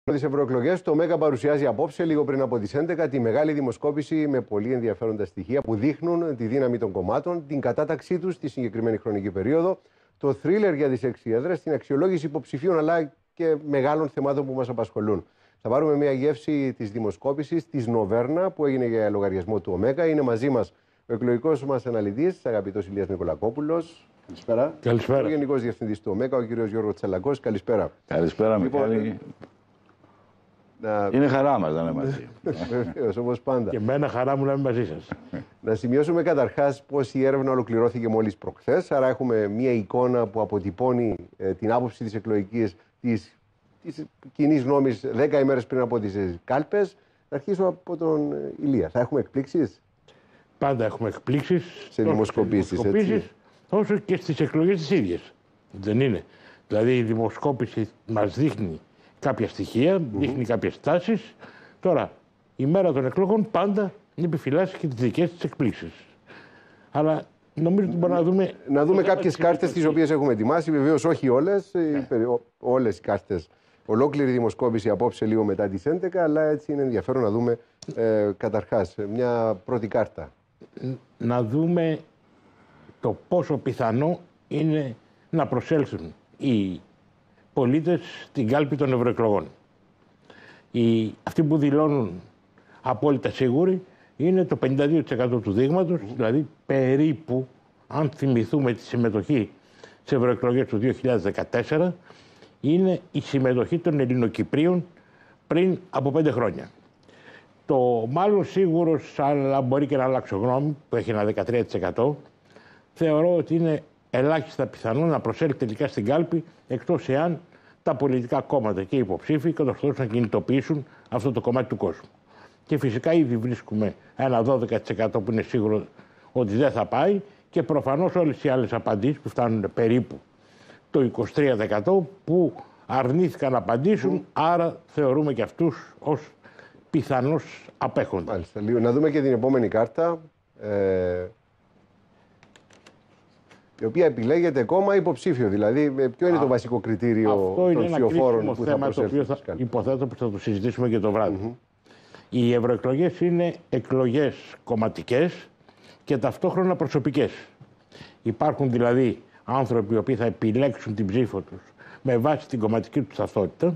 Τις ευρωεκλογές, το ΜΕΓΑ παρουσιάζει απόψε, λίγο πριν από τις 11, τη μεγάλη δημοσκόπηση με πολύ ενδιαφέροντα στοιχεία που δείχνουν τη δύναμη των κομμάτων, την κατάταξή τους στη συγκεκριμένη χρονική περίοδο, το θρίλερ για τις 6 έδρες, την αξιολόγηση υποψηφίων αλλά και μεγάλων θεμάτων που μας απασχολούν. Θα πάρουμε μια γεύση της δημοσκόπησης της Νοβέρνα που έγινε για λογαριασμό του ΟΜΕΓΑ. Είναι μαζί μας ο εκλογικός μας αναλυτής, αγαπητός Ηλίας Νικολακόπουλος. Καλησπέρα. Καλησπέρα. Ο Γενικός Διευθυντής του ΟΜΕΓΑ, ο κ. Γιώργος Τσαλακός. Καλησπέρα. Καλησπέρα, Μιχάλη. Είναι χαρά μας να είναι μαζί. Βεβαίως, όπως πάντα. Και εμένα χαρά μου να είμαι μαζί σας. Να σημειώσουμε καταρχάς πως η έρευνα ολοκληρώθηκε μόλις προχθές. Άρα έχουμε μία εικόνα που αποτυπώνει την άποψη της εκλογικής της κοινής γνώμης 10 ημέρες πριν από τις κάλπες. Να αρχίσω από τον Ηλία. Θα έχουμε εκπλήξεις? Πάντα έχουμε εκπλήξεις. Σε δημοσκοπήσεις, όσο και στις εκλογές τις ίδιες. Δεν είναι. Δηλαδή η δημοσκόπηση μας δείχνει κάποια στοιχεία, δείχνει κάποιες τάσεις. Τώρα, η μέρα των εκλογών πάντα επιφυλάσσει και τις δικές της εκπλήξεις. Αλλά νομίζω ότι μπορούμε να δούμε... Να δούμε κάποιες κάρτες τις οποίες έχουμε ετοιμάσει. Βεβαίως όχι όλες. Όλες οι κάρτες. Ολόκληρη δημοσκόπηση απόψε λίγο μετά τις 11, αλλά έτσι είναι ενδιαφέρον να δούμε καταρχάς μια πρώτη κάρτα. Να δούμε το πόσο πιθανό είναι να προσέλθουν οι πολίτες στην κάλπη των ευρωεκλογών. Αυτοί που δηλώνουν απόλυτα σίγουροι είναι το 52% του δείγματος, δηλαδή περίπου, αν θυμηθούμε τη συμμετοχή σε ευρωεκλογές του 2014, είναι η συμμετοχή των Ελληνοκυπρίων πριν από 5 χρόνια. Το μάλλον σίγουρος, αλλά μπορεί και να αλλάξω γνώμη, που έχει ένα 13%, θεωρώ ότι είναι ελάχιστα πιθανό να προσέλθει τελικά στην κάλπη, εκτός εάν τα πολιτικά κόμματα και οι υποψήφοι κατορθώσουν να κινητοποιήσουν αυτό το κομμάτι του κόσμου. Και φυσικά ήδη βρίσκουμε ένα 12% που είναι σίγουρο ότι δεν θα πάει και προφανώς όλες οι άλλες απαντήσεις που φτάνουν περίπου το 23% που αρνήθηκαν να απαντήσουν, άρα θεωρούμε και αυτούς ως πιθανώς απέχονται. Μάλιστα. Να δούμε και την επόμενη κάρτα, η οποία επιλέγεται κόμμα υποψήφιο. Δηλαδή, ποιο είναι το βασικό κριτήριο των ψηφοφόρων που θα προσέλθουν? Υποθέτω που θα το συζητήσουμε και το βράδυ. Οι ευρωεκλογές είναι εκλογές κομματικές και ταυτόχρονα προσωπικές. Υπάρχουν δηλαδή άνθρωποι οι οποίοι θα επιλέξουν την ψήφο τους με βάση την κομματική τους ταυτότητα.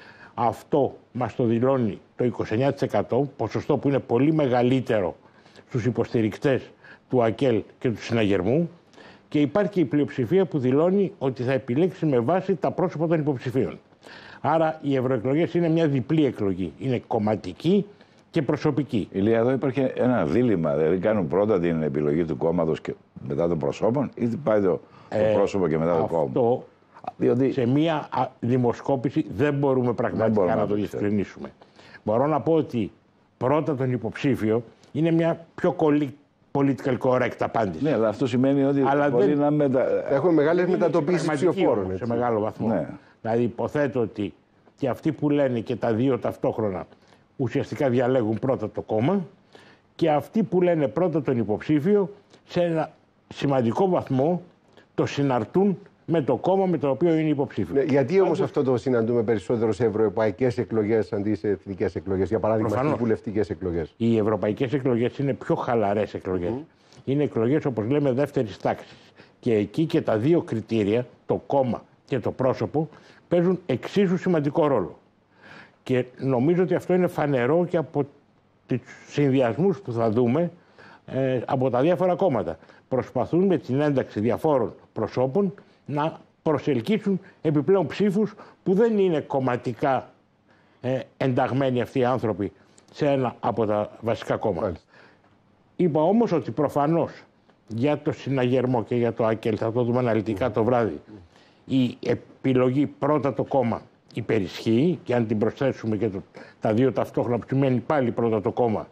Αυτό μας το δηλώνει το 29%, ποσοστό που είναι πολύ μεγαλύτερο στους υποστηρικτές του ΑΚΕΛ και του Συναγερμού. Και υπάρχει και η πλειοψηφία που δηλώνει ότι θα επιλέξει με βάση τα πρόσωπα των υποψηφίων. Άρα οι ευρωεκλογές είναι μια διπλή εκλογή. Είναι κομματική και προσωπική. Ηλία, εδώ υπάρχει ένα δίλημμα. Δηλαδή κάνουν πρώτα την επιλογή του κόμματος και μετά των προσώπων, ή πάει το πρόσωπο και μετά το κόμμα? Αυτό διότι σε μια δημοσκόπηση δεν μπορούμε πραγματικά να το διευκρινίσουμε. Μπορώ να πω ότι πρώτα τον υποψήφιο είναι μια πιο political correct απάντηση. Ναι, αλλά αυτό σημαίνει ότι μπορεί να έχουμε μεγάλες μετατοπίσεις ψηφοφόρων. Σε μεγάλο βαθμό. Ναι. Δηλαδή υποθέτω ότι και αυτοί που λένε και τα δύο ταυτόχρονα ουσιαστικά διαλέγουν πρώτα το κόμμα και αυτοί που λένε πρώτα τον υποψήφιο σε ένα σημαντικό βαθμό το συναρτούν με το κόμμα με το οποίο είναι υποψήφιο. Ναι, γιατί όμως αυτό το συναντούμε περισσότερο σε ευρωευρωπαϊκές εκλογές αντί σε εθνικές εκλογές, για παράδειγμα στις βουλευτικές εκλογές? Οι ευρωπαϊκές εκλογές είναι πιο χαλαρές εκλογές. Είναι εκλογές, όπως λέμε, δεύτερης τάξης. Και εκεί και τα δύο κριτήρια, το κόμμα και το πρόσωπο, παίζουν εξίσου σημαντικό ρόλο. Και νομίζω ότι αυτό είναι φανερό και από τους συνδυασμούς που θα δούμε από τα διάφορα κόμματα. Προσπαθούν με την ένταξη διαφόρων προσώπων να προσελκύσουν επιπλέον ψήφους που δεν είναι κομματικά ενταγμένοι αυτοί οι άνθρωποι σε ένα από τα βασικά κόμματα. Είπα όμως ότι προφανώς για το Συναγερμό και για το ΑΚΕΛ, θα το δούμε αναλυτικά το βράδυ, η επιλογή πρώτα το κόμμα υπερισχύει και αν την προσθέσουμε και τα δύο ταυτόχρονα που σημαίνει πάλι πρώτα το κόμμα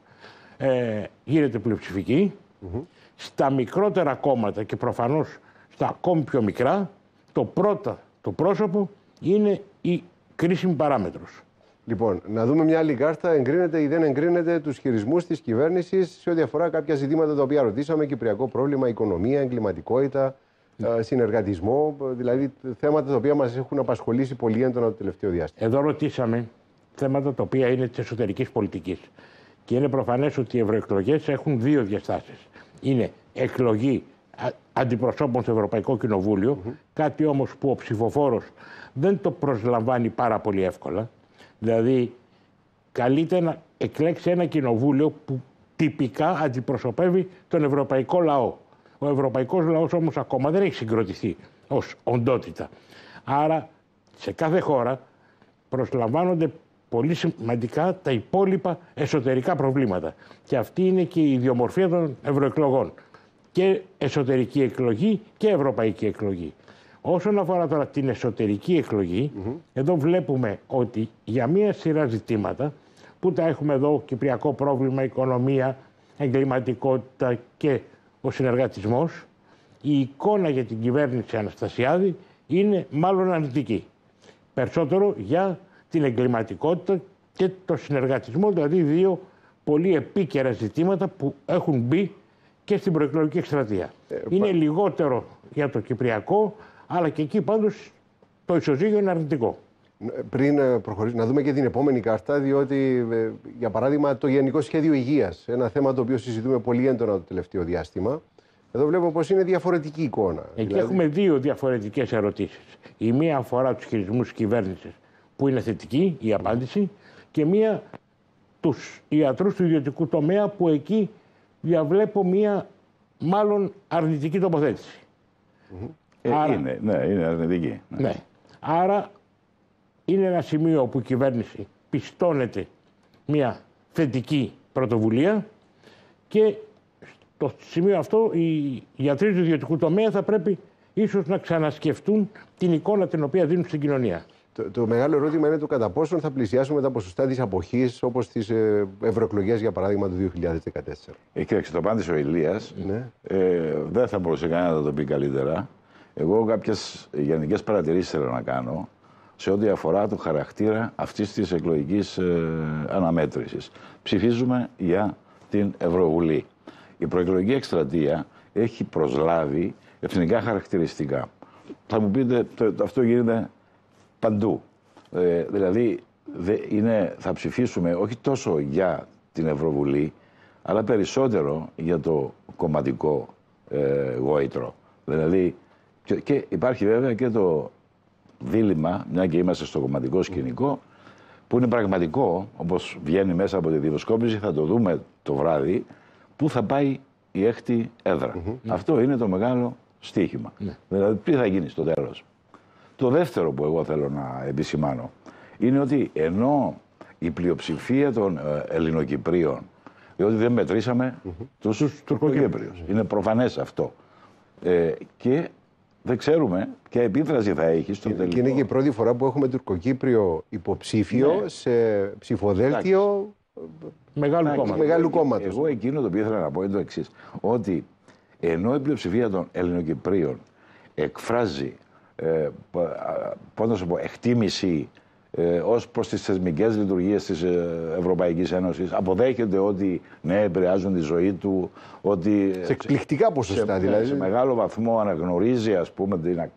γίνεται πλειοψηφική. Στα μικρότερα κόμματα και προφανώς στα ακόμη πιο μικρά, το πρόσωπο είναι η κρίσιμη παράμετρος. Λοιπόν, να δούμε μια άλλη κάρτα. Εγκρίνεται ή δεν εγκρίνεται τους χειρισμούς της κυβέρνησης σε ό,τι αφορά κάποια ζητήματα τα οποία ρωτήσαμε: κυπριακό πρόβλημα, οικονομία, εγκληματικότητα, συνεργατισμό. Δηλαδή θέματα τα οποία μας έχουν απασχολήσει πολύ έντονα το τελευταίο διάστημα. Εδώ ρωτήσαμε θέματα τα οποία είναι της εσωτερικής πολιτικής. Και είναι προφανές ότι οι ευρωεκλογές έχουν δύο διαστάσεις. Είναι εκλογή αντιπροσώπων στο Ευρωπαϊκό Κοινοβούλιο, κάτι όμως που ο ψηφοφόρος δεν το προσλαμβάνει πάρα πολύ εύκολα. Δηλαδή, καλείται να εκλέξει ένα κοινοβούλιο που τυπικά αντιπροσωπεύει τον ευρωπαϊκό λαό. Ο ευρωπαϊκός λαός όμως ακόμα δεν έχει συγκροτηθεί ως οντότητα. Άρα, σε κάθε χώρα προσλαμβάνονται πολύ σημαντικά τα υπόλοιπα εσωτερικά προβλήματα. Και αυτή είναι και η ιδιομορφία των ευρωεκλογών. Και εσωτερική εκλογή και ευρωπαϊκή εκλογή. Όσον αφορά τώρα την εσωτερική εκλογή, εδώ βλέπουμε ότι για μία σειρά ζητήματα που τα έχουμε εδώ, κυπριακό πρόβλημα, οικονομία, εγκληματικότητα και ο συνεργατισμός, η εικόνα για την κυβέρνηση Αναστασιάδη είναι μάλλον αρνητική. Περισσότερο για την εγκληματικότητα και το συνεργατισμό, δηλαδή δύο πολύ επίκαιρα ζητήματα που έχουν μπει και στην προεκλογική εκστρατεία. Είναι λιγότερο για το κυπριακό, αλλά και εκεί πάντως το ισοζύγιο είναι αρνητικό. Πριν προχωρήσουμε, να δούμε και την επόμενη κάρτα, διότι για παράδειγμα το Γενικό Σχέδιο Υγείας, ένα θέμα το οποίο συζητούμε πολύ έντονα το τελευταίο διάστημα, εδώ βλέπουμε πως είναι διαφορετική εικόνα. Εκεί έχουμε δύο διαφορετικές ερωτήσεις. Η μία αφορά τους χειρισμούς της κυβέρνησης, που είναι θετική η απάντηση, και μία τους ιατρούς του ιδιωτικού τομέα, που εκεί διαβλέπω μία μάλλον αρνητική τοποθέτηση. Άρα, είναι αρνητική. Ναι. Άρα είναι ένα σημείο όπου η κυβέρνηση πιστώνεται μία θετική πρωτοβουλία και στο σημείο αυτό οι γιατροί του ιδιωτικού τομέα θα πρέπει ίσως να ξανασκεφτούν την εικόνα την οποία δίνουν στην κοινωνία. Το μεγάλο ερώτημα είναι το κατά πόσον θα πλησιάσουμε τα ποσοστά της αποχής όπως στις ευρωεκλογές, για παράδειγμα, του 2014. Κοίταξε, το απάντησε ο Ηλίας. Ναι. Δεν θα μπορούσε κανένα να το πει καλύτερα. Εγώ κάποιες γενικές παρατηρήσεις θέλω να κάνω σε ό,τι αφορά το χαρακτήρα αυτής της εκλογικής αναμέτρησης. Ψηφίζουμε για την Ευρωβουλή. Η προεκλογική εκστρατεία έχει προσλάβει εθνικά χαρακτηριστικά. Θα μου πείτε, αυτό γίνεται παντού. Δηλαδή, θα ψηφίσουμε όχι τόσο για την Ευρωβουλή, αλλά περισσότερο για το κομματικό γόητρο. Δηλαδή, και υπάρχει βέβαια και το δίλημμα, μια και είμαστε στο κομματικό σκηνικό, που είναι πραγματικό, όπως βγαίνει μέσα από τη δημοσκόπηση, θα το δούμε το βράδυ, πού θα πάει η έκτη έδρα. Αυτό είναι το μεγάλο στοίχημα. Δηλαδή, τι θα γίνει στο τέλος. Το δεύτερο που εγώ θέλω να επισημάνω είναι ότι ενώ η πλειοψηφία των Ελληνοκυπρίων, διότι δεν μετρήσαμε τους Τουρκοκύπριους, είναι προφανές αυτό, και δεν ξέρουμε ποια επίδραση θα έχει στο τελικό. Και είναι και η πρώτη φορά που έχουμε τουρκοκύπριο υποψήφιο σε ψηφοδέλτιο μεγάλου κόμματος. Εγώ εκείνο το οποίο ήθελα να πω είναι το εξής, ότι ενώ η πλειοψηφία των Ελληνοκυπρίων εκφράζει πώς να σου πω, εκτίμηση ως προς τις θεσμικές λειτουργίες της Ευρωπαϊκής Ένωσης, αποδέχεται ότι ναι, επηρεάζουν τη ζωή του, ότι σε εκπληκτικά ποσοστά δηλαδή. Σε μεγάλο βαθμό αναγνωρίζει, ας πούμε,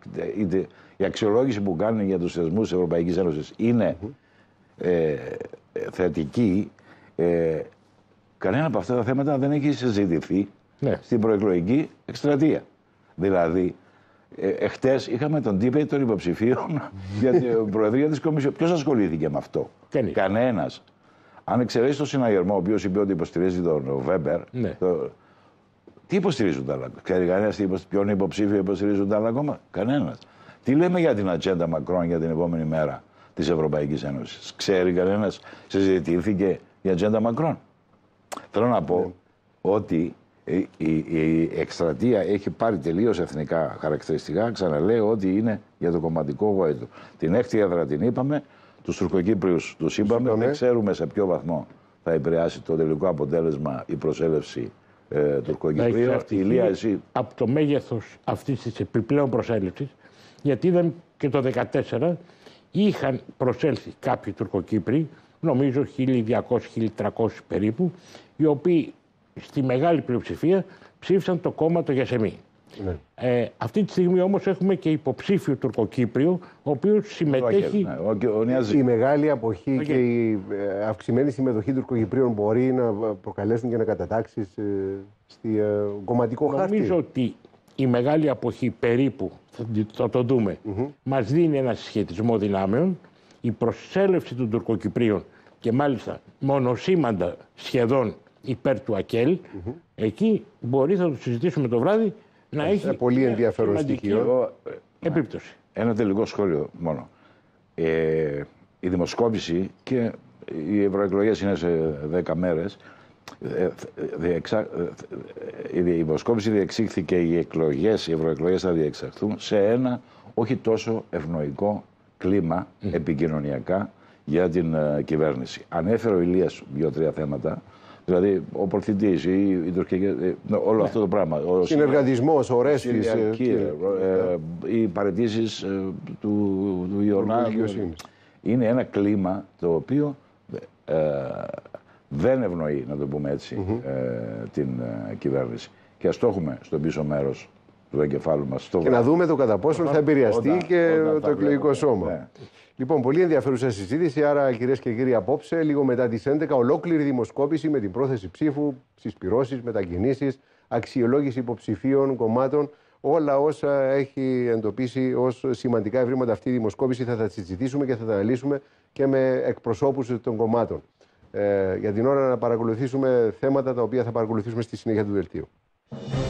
η αξιολόγηση που κάνουν για τους θεσμούς της Ευρωπαϊκής Ένωσης είναι θετική. Κανένα από αυτά τα θέματα δεν έχει συζητηθεί στην προεκλογική εκστρατεία. Δηλαδή, εχθές είχαμε τον debate των υποψηφίων για την Προεδρία της Κομισιόν. Ποιος ασχολήθηκε με αυτό? Κανένας. Αν εξαιρέσει τον συναγερμό, ο οποίος είπε ότι υποστηρίζει τον Βέμπερ, τι υποστηρίζουν τα άλλα? Ξέρει κανένας ποιον υποψήφιο υποστηρίζουν τα άλλα κόμματα? Κανένας. Τι λέμε για την ατζέντα Μακρόν για την επόμενη μέρα της Ευρωπαϊκής Ένωσης? Ξέρει κανένας? Συζητήθηκε η ατζέντα Μακρόν? Θέλω να πω ότι η εκστρατεία έχει πάρει τελείως εθνικά χαρακτηριστικά. Ξαναλέω ότι είναι για το κομματικό γόητρο. Την έκτη έδρα την είπαμε, τους Τουρκοκύπριους τους είπαμε. Δεν ξέρουμε σε ποιο βαθμό θα επηρεάσει το τελικό αποτέλεσμα η προσέλευση Τουρκοκυπρίων. Ηλία, εσύ... Από το μέγεθος αυτής της επιπλέον προσέλευσης, γιατί είδαμε και το 2014 είχαν προσέλθει κάποιοι Τουρκοκύπριοι, νομίζω 1.200-1.300 περίπου, οι οποίοι στη μεγάλη πλειοψηφία ψήφισαν το κόμμα το Γιασεμί. Ναι. Αυτή τη στιγμή όμως έχουμε και υποψήφιο Τουρκοκύπριο, ο οποίος συμμετέχει. Η μεγάλη αποχή και η αυξημένη συμμετοχή Τουρκοκυπρίων μπορεί να προκαλέσουν και να κατατάξεις στη κομματικό χάρτη. Νομίζω ότι η μεγάλη αποχή περίπου, θα το δούμε, μας δίνει ένα συσχετισμό δυνάμεων. Η προσέλευση των Τουρκοκυπρίων και μάλιστα μονοσήμαντα σχεδόν υπέρ του ΑΚΕΛ, εκεί μπορεί, θα το συζητήσουμε το βράδυ, να έχει πολύ ενδιαφέρον στοιχείο. Επίπτωση. Ένα τελικό σχόλιο μόνο. Η δημοσκόπηση και οι ευρωεκλογές είναι σε 10 μέρες. Η δημοσκόπηση διεξήχθηκε, οι ευρωεκλογές θα διεξαχθούν σε ένα όχι τόσο ευνοϊκό κλίμα επικοινωνιακά για την κυβέρνηση. Ανέφερε ο Ηλίας 2-3 θέματα, δηλαδή ο πορθητής, η τουρκική, όλο αυτό το πράγμα. Ο συνεργατισμός, ο Ρέσφης, οι παραιτήσεις του Ιωνά. Είναι ένα κλίμα το οποίο δεν ευνοεί, να το πούμε έτσι, την κυβέρνηση. Και ας το έχουμε στο πίσω μέρος του εγκεφάλου μας. Και να δούμε το κατά πόσο θα επηρεαστεί και το εκλογικό σώμα. Ναι. Λοιπόν, πολύ ενδιαφέρουσα συζήτηση. Άρα, κυρίες και κύριοι, απόψε, λίγο μετά τις 11, ολόκληρη δημοσκόπηση με την πρόθεση ψήφου, συσπυρώσεις, μετακινήσεις, αξιολόγηση υποψηφίων κομμάτων. Όλα όσα έχει εντοπίσει ως σημαντικά ευρήματα αυτή η δημοσκόπηση θα τα συζητήσουμε και θα τα αναλύσουμε και με εκπροσώπους των κομμάτων. Για την ώρα να παρακολουθήσουμε θέματα τα οποία θα παρακολουθήσουμε στη συνέχεια του δελτίου.